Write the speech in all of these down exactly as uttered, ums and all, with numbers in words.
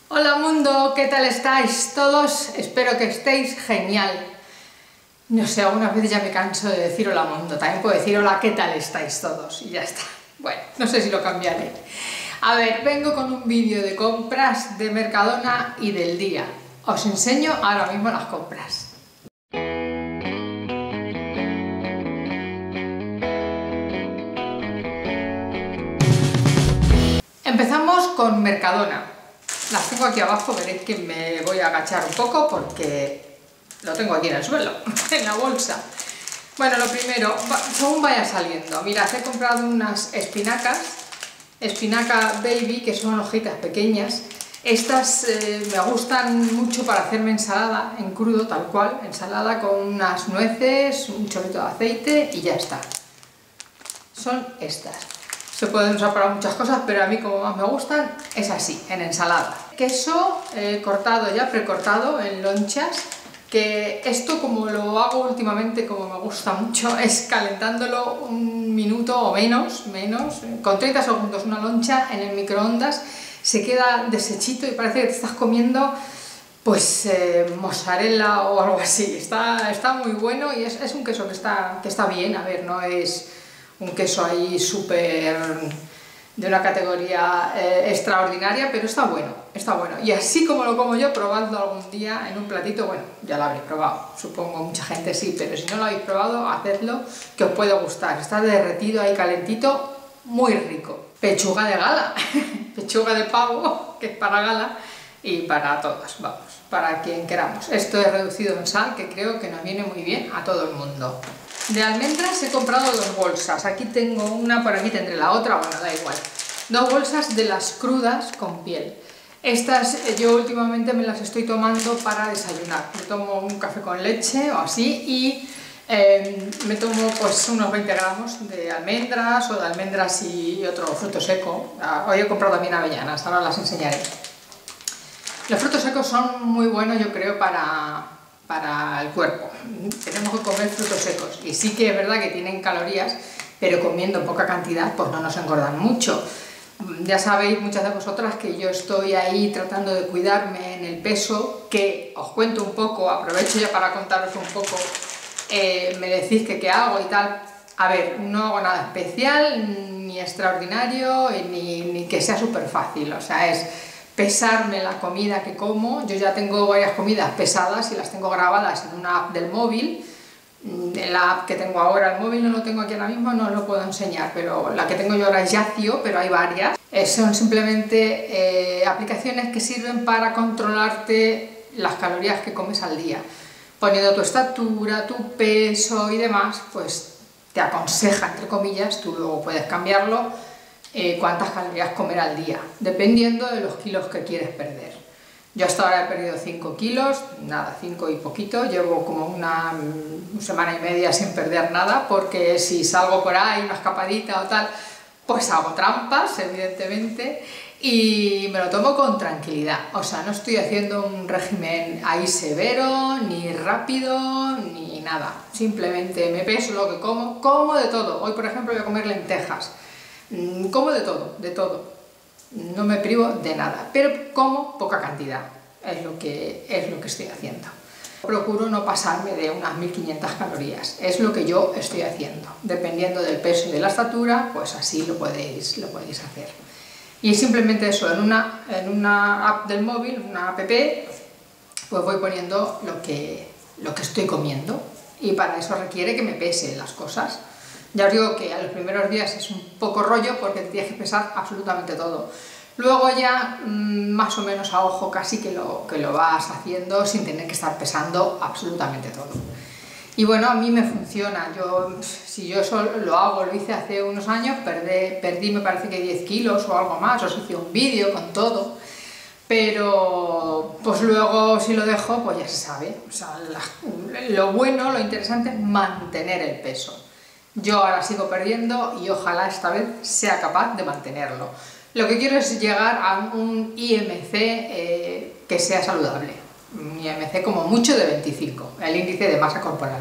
Hola mundo, ¿qué tal estáis todos? Espero que estéis genial. No sé, algunas veces ya me canso de decir hola mundo, también puedo decir hola, ¿qué tal estáis todos? Y ya está. Bueno, no sé si lo cambiaré. A ver, vengo con un vídeo de compras de Mercadona y del día. Os enseño ahora mismo las compras. Empezamos con Mercadona. Las tengo aquí abajo, veréis que me voy a agachar un poco porque lo tengo aquí en el suelo, en la bolsa. Bueno, lo primero, según vaya saliendo, mirad, he comprado unas espinacas, espinaca baby, que son hojitas pequeñas. Estas eh, me gustan mucho para hacerme ensalada en crudo, tal cual, ensalada con unas nueces, un chorrito de aceite y ya está. Son estas. Se pueden usar para muchas cosas, pero a mí como más me gustan es así, en ensalada. Queso eh, cortado ya, precortado en lonchas, que esto como lo hago últimamente, como me gusta mucho, es calentándolo un minuto o menos, menos, con treinta segundos una loncha en el microondas, se queda deshechito y parece que te estás comiendo pues eh, mozzarella o algo así. Está, está muy bueno y es, es un queso que está, que está bien, a ver, no es un queso ahí súper de una categoría eh, extraordinaria, pero está bueno, está bueno. Y así como lo como yo, probando algún día en un platito, bueno, ya lo habréis probado, supongo mucha gente sí, pero si no lo habéis probado, hacedlo, que os puede gustar. Está derretido ahí calentito, muy rico. Pechuga de gala, pechuga de pavo, que es para gala, y para todos, vamos, para quien queramos. Esto es reducido en sal, que creo que nos viene muy bien a todo el mundo. De almendras he comprado dos bolsas, aquí tengo una, por aquí tendré la otra, bueno, da igual. Dos bolsas de las crudas con piel. Estas yo últimamente me las estoy tomando para desayunar. Me tomo un café con leche o así y eh, me tomo pues unos veinte gramos de almendras o de almendras y otro fruto seco. Hoy he comprado también avellanas, ahora las enseñaré. Los frutos secos son muy buenos, yo creo, para... para el cuerpo. Tenemos que comer frutos secos y sí que es verdad que tienen calorías, pero comiendo poca cantidad pues no nos engordan mucho. Ya sabéis muchas de vosotras que yo estoy ahí tratando de cuidarme en el peso, que os cuento un poco, aprovecho ya para contaros un poco, eh, me decís que qué hago y tal. A ver, no hago nada especial, ni extraordinario, ni, ni que sea súper fácil, o sea, es pesarme la comida que como. Yo ya tengo varias comidas pesadas y las tengo grabadas en una app del móvil. En la app que tengo ahora, el móvil no lo tengo aquí ahora mismo, no lo puedo enseñar, pero la que tengo yo ahora es Yacio, pero hay varias. Eh, son simplemente eh, aplicaciones que sirven para controlarte las calorías que comes al día. Poniendo tu estatura, tu peso y demás, pues te aconseja, entre comillas, tú luego puedes cambiarlo, Eh, cuántas calorías comer al día, dependiendo de los kilos que quieres perder. Yo hasta ahora he perdido cinco kilos, nada, cinco y poquito, llevo como una, una semana y media sin perder nada, porque si salgo por ahí, una escapadita o tal, pues hago trampas, evidentemente, y me lo tomo con tranquilidad. O sea, no estoy haciendo un régimen ahí severo, ni rápido, ni nada. Simplemente me peso lo que como, como de todo. Hoy, por ejemplo, voy a comer lentejas. Como de todo, de todo, no me privo de nada, pero como poca cantidad, es lo que, es lo que estoy haciendo. Procuro no pasarme de unas mil quinientas calorías, es lo que yo estoy haciendo, dependiendo del peso y de la estatura, pues así lo podéis, lo podéis hacer. Y simplemente eso, en una, en una app del móvil, una app, pues voy poniendo lo que, lo que estoy comiendo, y para eso requiere que me pese las cosas. Ya os digo que a los primeros días es un poco rollo porque te tienes que pesar absolutamente todo. Luego ya mmm, más o menos a ojo casi que lo, que lo vas haciendo sin tener que estar pesando absolutamente todo. Y bueno, a mí me funciona. Yo, si yo eso lo hago, lo hice hace unos años, perdí, perdí me parece que diez kilos o algo más, os hice un vídeo con todo. Pero pues luego si lo dejo pues ya se sabe. O sea, la, lo bueno, lo interesante es mantener el peso. Yo ahora sigo perdiendo y ojalá esta vez sea capaz de mantenerlo. Lo que quiero es llegar a un I M C eh, que sea saludable. Un I M C como mucho de veinticinco, el índice de masa corporal.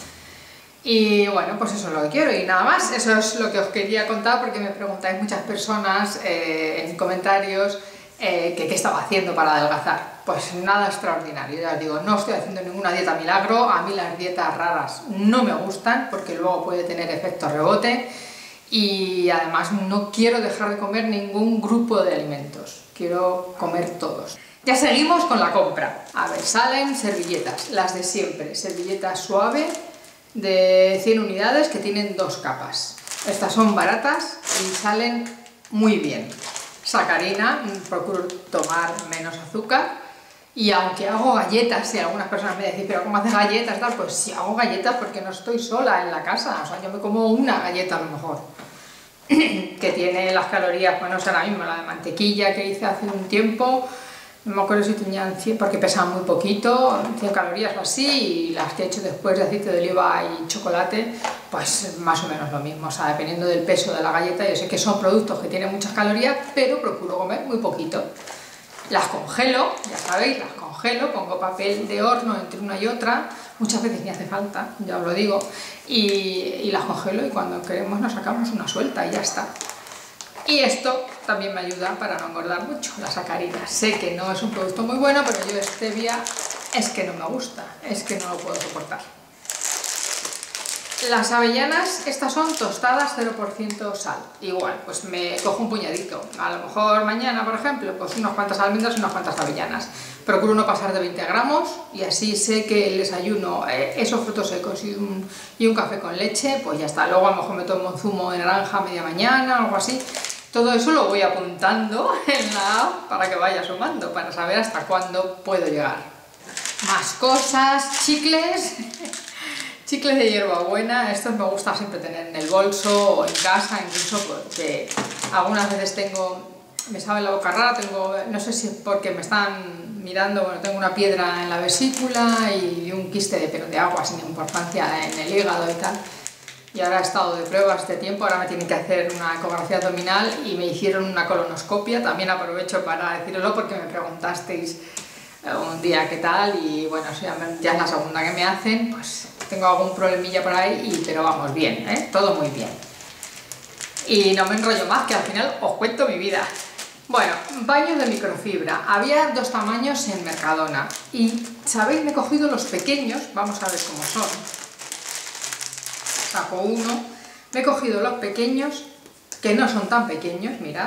Y bueno, pues eso es lo que quiero y nada más. Eso es lo que os quería contar porque me preguntáis muchas personas eh, en comentarios eh, que qué estaba haciendo para adelgazar. Pues nada extraordinario, ya os digo, no estoy haciendo ninguna dieta milagro. A mí las dietas raras no me gustan porque luego puede tener efecto rebote, y además no quiero dejar de comer ningún grupo de alimentos, quiero comer todos. Ya seguimos con la compra. A ver, salen servilletas, las de siempre, servilletas suave de cien unidades que tienen dos capas. Estas son baratas y salen muy bien. Sacarina, procuro tomar menos azúcar, y aunque hago galletas, y algunas personas me dicen, pero ¿cómo haces galletas? Tal, pues sí, hago galletas porque no estoy sola en la casa, o sea, yo me como una galleta a lo mejor, que tiene las calorías, bueno, no sé ahora mismo, la de mantequilla que hice hace un tiempo, no me acuerdo si tenían cien, porque pesaban muy poquito, cien calorías o así, y las que he hecho después de aceite de oliva y chocolate, pues más o menos lo mismo, o sea, dependiendo del peso de la galleta. Yo sé que son productos que tienen muchas calorías, pero procuro comer muy poquito. Las congelo, ya sabéis, las congelo, pongo papel de horno entre una y otra, muchas veces ni hace falta, ya os lo digo, y, y las congelo, y cuando queremos nos sacamos una suelta y ya está. Y esto también me ayuda para no engordar mucho, la sacarina. Sé que no es un producto muy bueno, pero yo stevia es que no me gusta, es que no lo puedo soportar. Las avellanas, estas son tostadas cero por ciento sal. Igual, pues me cojo un puñadito. A lo mejor mañana, por ejemplo, pues unas cuantas almendras y unas cuantas avellanas. Procuro no pasar de veinte gramos, y así sé que el desayuno, eh, esos frutos secos y un, y un café con leche, pues ya está. Luego a lo mejor me tomo un zumo de naranja a media mañana, algo así. Todo eso lo voy apuntando en la app para que vaya sumando, para saber hasta cuándo puedo llegar. Más cosas, chicles, chicles de hierbabuena. Estos me gusta siempre tener en el bolso o en casa, incluso porque algunas veces tengo, me sabe la boca rara, tengo, no sé si es porque me están mirando, bueno, tengo una piedra en la vesícula y un quiste de, pero de agua sin importancia en el hígado y tal. Y ahora he estado de pruebas este tiempo, ahora me tienen que hacer una ecografía abdominal y me hicieron una colonoscopia. También aprovecho para deciroslo porque me preguntasteis un día qué tal, y bueno, ya es la segunda que me hacen, pues tengo algún problemilla por ahí, y, pero vamos bien, ¿eh? Todo muy bien. Y no me enrollo más, que al final os cuento mi vida. Bueno, baños de microfibra. Había dos tamaños en Mercadona y, ¿sabéis? Me he cogido los pequeños, vamos a ver cómo son. Saco uno, me he cogido los pequeños, que no son tan pequeños, mirad,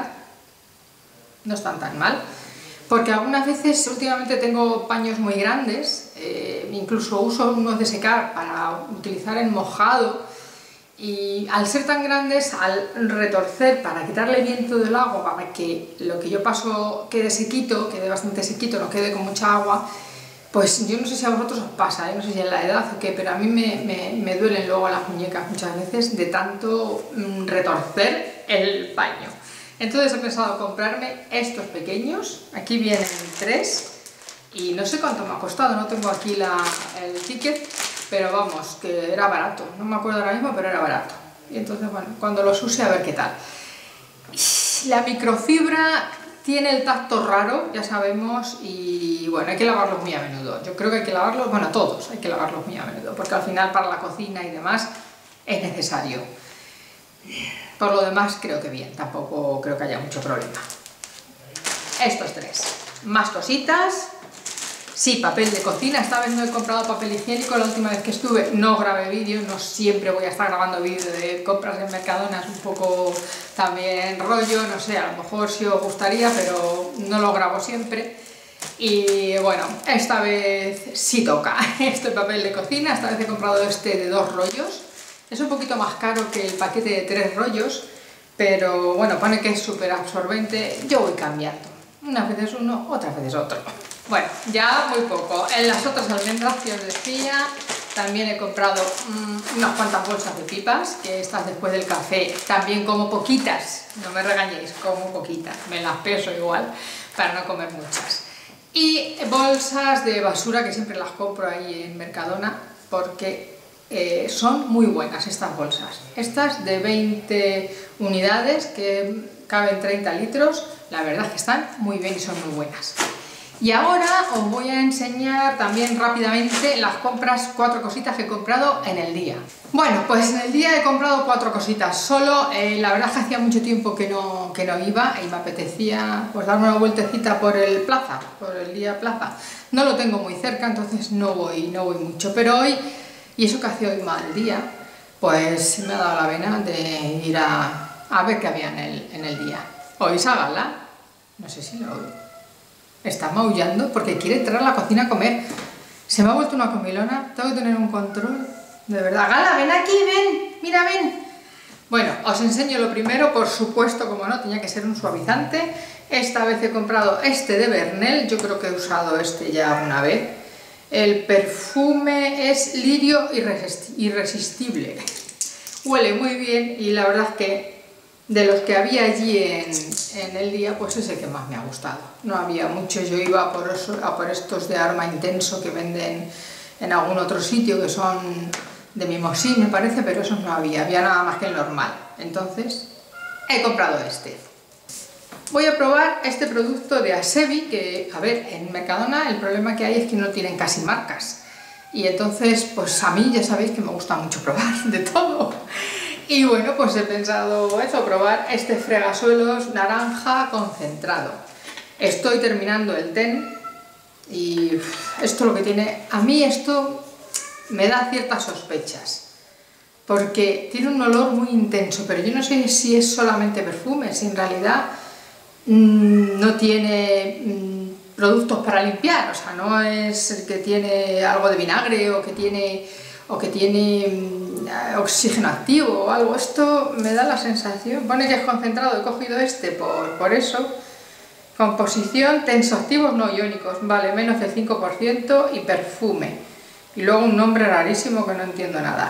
no están tan mal, porque algunas veces últimamente tengo paños muy grandes, eh, incluso uso unos de secar para utilizar en mojado, y al ser tan grandes, al retorcer para quitarle viento del agua, para que lo que yo paso quede sequito, quede bastante sequito, no quede con mucha agua, pues yo no sé si a vosotros os pasa, ¿eh? No sé si es la edad o qué, pero a mí me, me, me duelen luego las muñecas muchas veces de tanto mm, retorcer el paño. Entonces he pensado comprarme estos pequeños, aquí vienen tres, y no sé cuánto me ha costado, no tengo aquí la, el ticket, pero vamos, que era barato, no me acuerdo ahora mismo, pero era barato. Y entonces, bueno, cuando los use a ver qué tal. La microfibra tiene el tacto raro, ya sabemos, y bueno, hay que lavarlos muy a menudo. Yo creo que hay que lavarlos, bueno, todos hay que lavarlos muy a menudo, porque al final para la cocina y demás es necesario. Por lo demás creo que bien, tampoco creo que haya mucho problema. Estos tres. Más cositas. Sí, papel de cocina. Esta vez no he comprado papel higiénico, la última vez que estuve no grabé vídeo, no siempre voy a estar grabando vídeos de compras en Mercadona, es un poco también rollo, no sé, a lo mejor sí os gustaría, pero no lo grabo siempre. Y bueno, esta vez sí toca este papel de cocina. Esta vez he comprado este de dos rollos, es un poquito más caro que el paquete de tres rollos, pero bueno, pone que es súper absorbente. Yo voy cambiando, unas veces uno, otras veces otro. Bueno, ya muy poco. En las otras almendras que os decía, también he comprado mmm, unas cuantas bolsas de pipas, que estas después del café también como poquitas, no me regañéis, como poquitas, me las peso igual para no comer muchas. Y bolsas de basura, que siempre las compro ahí en Mercadona, porque eh, son muy buenas estas bolsas. Estas de veinte unidades, que caben treinta litros, la verdad es que están muy bien y son muy buenas. Y ahora os voy a enseñar también rápidamente las compras, cuatro cositas que he comprado en el día. Bueno, pues en el día he comprado cuatro cositas solo. Eh, la verdad es que hacía mucho tiempo que no, que no iba y me apetecía pues darme una vueltecita por el plaza, por el día plaza. No lo tengo muy cerca, entonces no voy, no voy mucho. Pero hoy, y eso que hace hoy mal día, pues me ha dado la vena de ir a, a ver qué había en el, en el día. ¿Oís a Gala? No sé si lo oís. Está maullando porque quiere entrar a la cocina a comer. Se me ha vuelto una comilona. Tengo que tener un control. De verdad. Gala, ven aquí, ven. Mira, ven. Bueno, os enseño lo primero. Por supuesto, como no, tenía que ser un suavizante. Esta vez he comprado este de Bernel. Yo creo que he usado este ya una vez. El perfume es lirio irresistible. Huele muy bien y la verdad es que de los que había allí en, en el día, pues es el que más me ha gustado. No había muchos, yo iba a por, eso, a por estos de aroma intenso que venden en algún otro sitio, que son de Mimosín, me parece, pero esos no había, había nada más que el normal. Entonces, he comprado este. Voy a probar este producto de Asebi, que, a ver, en Mercadona el problema que hay es que no tienen casi marcas. Y entonces, pues a mí ya sabéis que me gusta mucho probar de todo. Y bueno, pues he pensado eso, probar este fregasuelos naranja concentrado. Estoy terminando el ten y esto lo que tiene, a mí esto me da ciertas sospechas, porque tiene un olor muy intenso, pero yo no sé si es solamente perfume, si en realidad mmm, no tiene mmm, productos para limpiar, o sea, no es el que tiene algo de vinagre o que tiene, o que tiene oxígeno activo o algo. Esto me da la sensación, pone que es concentrado, he cogido este por, por eso. Composición, tensoactivos no iónicos, vale, menos del cinco por ciento y perfume. Y luego un nombre rarísimo que no entiendo nada.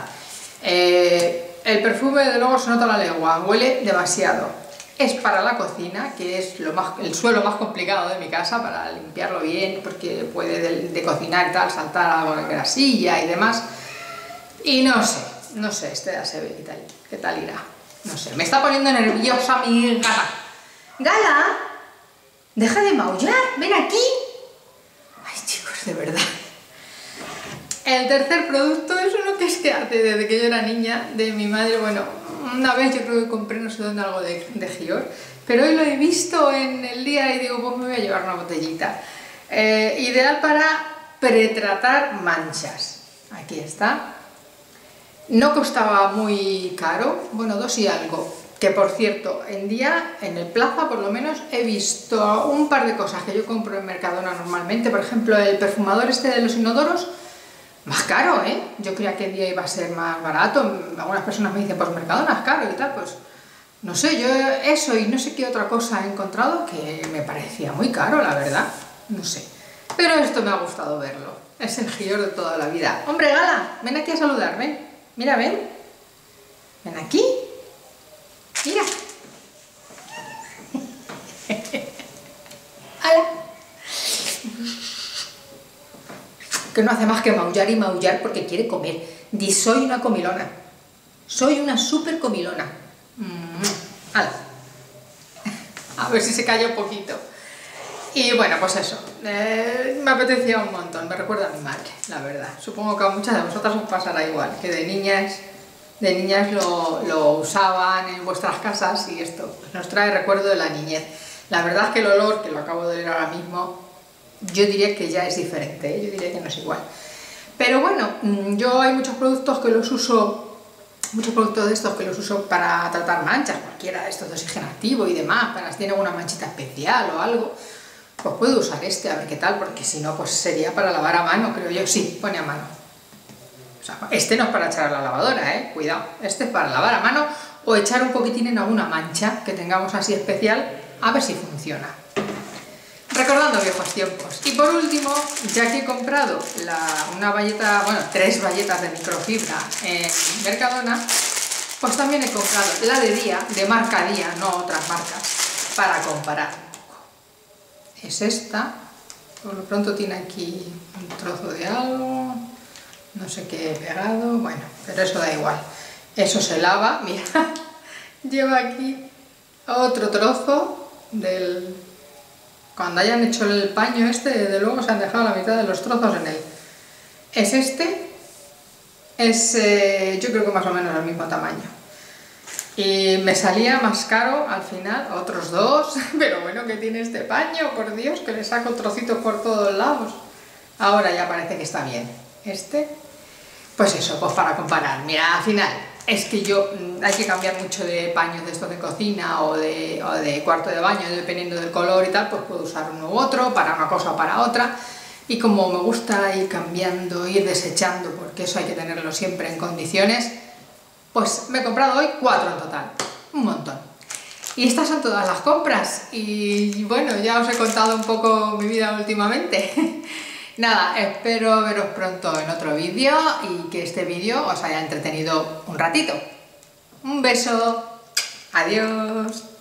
Eh, el perfume de luego se nota a la lengua, huele demasiado. Es para la cocina, que es lo más, el suelo más complicado de mi casa, para limpiarlo bien, porque puede de, de cocinar y tal, saltar algo de grasilla y demás. Y no sé. No sé, este ya se ve qué tal, qué tal irá. No sé, me está poniendo nerviosa mi gata. ¡Gala! ¡Deja de maullar! ¡Ven aquí! Ay, chicos, de verdad. El tercer producto es uno que es que hace desde que yo era niña, de mi madre. Bueno, una vez yo creo que compré no sé dónde algo de, de Gior, pero hoy lo he visto en el día y digo, pues me voy a llevar una botellita. Eh, ideal para pretratar manchas. Aquí está. No costaba muy caro, bueno, dos y algo, que por cierto, en día, en el plaza por lo menos, he visto un par de cosas que yo compro en Mercadona normalmente, por ejemplo, el perfumador este de los inodoros, más caro, ¿eh? Yo creía que en día iba a ser más barato, algunas personas me dicen, pues Mercadona es caro y tal, pues no sé, yo eso y no sé qué otra cosa he encontrado que me parecía muy caro, la verdad, no sé, pero esto me ha gustado verlo, es el Gior de toda la vida. Hombre, Gala, ven aquí a saludarme. Mira, ven. Ven aquí. Mira. ¡Hala! Que no hace más que maullar y maullar porque quiere comer. Di, soy una comilona. Soy una súper comilona. Mm, ¡hala! A ver si se calla un poquito. Y bueno, pues eso, eh, me apetecía un montón, me recuerda a mi madre, la verdad. Supongo que a muchas de vosotras os pasará igual, que de niñas, de niñas lo, lo usaban en vuestras casas y esto nos trae recuerdo de la niñez. La verdad es que el olor, que lo acabo de leer ahora mismo, yo diría que ya es diferente, ¿eh? Yo diría que no es igual. Pero bueno, yo hay muchos productos que los uso, muchos productos de estos que los uso para tratar manchas, cualquiera de estos de oxígeno activo y demás, para si tiene alguna manchita especial o algo. Pues puedo usar este, a ver qué tal, porque si no, pues sería para lavar a mano, creo yo. Sí, pone a mano. O sea, este no es para echar a la lavadora, ¿eh? Cuidado. Este es para lavar a mano o echar un poquitín en alguna mancha que tengamos así especial, a ver si funciona. Recordando viejos tiempos. Y por último, ya que he comprado la, una bayeta, bueno, tres bayetas de microfibra en Mercadona, pues también he comprado la de Día, de marca Día, no otras marcas, para comparar. Es esta, por lo pronto tiene aquí un trozo de algo, no sé qué he pegado, bueno, pero eso da igual, eso se lava, mira, lleva aquí otro trozo del, Cuando hayan hecho el paño este, de luego se han dejado la mitad de los trozos en él. Es este, es eh, yo creo que más o menos el mismo tamaño. Y me salía más caro al final, otros dos, pero bueno, que tiene este paño, por Dios, que le saco trocitos por todos lados. Ahora ya parece que está bien. Este, pues eso, pues para comparar. Mira, al final, es que yo, hay que cambiar mucho de paños de estos de cocina o de, o de cuarto de baño, dependiendo del color y tal, pues puedo usar uno u otro, para una cosa o para otra. Y como me gusta ir cambiando, ir desechando, porque eso hay que tenerlo siempre en condiciones, pues me he comprado hoy cuatro en total, un montón. Y estas son todas las compras. Y bueno, ya os he contado un poco mi vida últimamente. Nada, espero veros pronto en otro vídeo y que este vídeo os haya entretenido un ratito. Un beso, adiós.